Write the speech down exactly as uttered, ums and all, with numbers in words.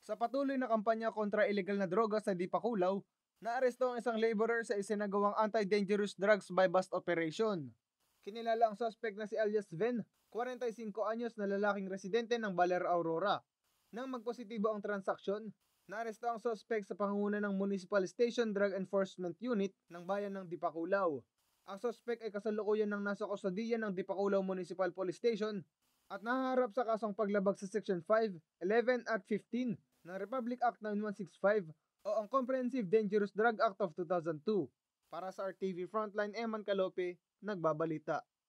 Sa patuloy na kampanya kontra illegal na droga sa Dipakulaw, naaresto ang isang laborer sa isinagawang anti-dangerous drugs by bust operation. Kinilala ang suspect na si alias Ven, forty-five anyos na lalaking residente ng Baler Aurora. Nang magpositibo ang transaksyon, naaresto ang suspect sa pangunguna ng Municipal Station Drug Enforcement Unit ng bayan ng Dipakulaw. Ang suspect ay kasalukuyan ng nasa kustodiya ng Dipakulaw Municipal Police Station at nahaharap sa kasong paglabag sa Section five, eleven at fifteen ng Republic Act ninety-one sixty-five o ang Comprehensive Dangerous Drug Act of two thousand two. Para sa R T V Frontline, Eman Calope, nagbabalita.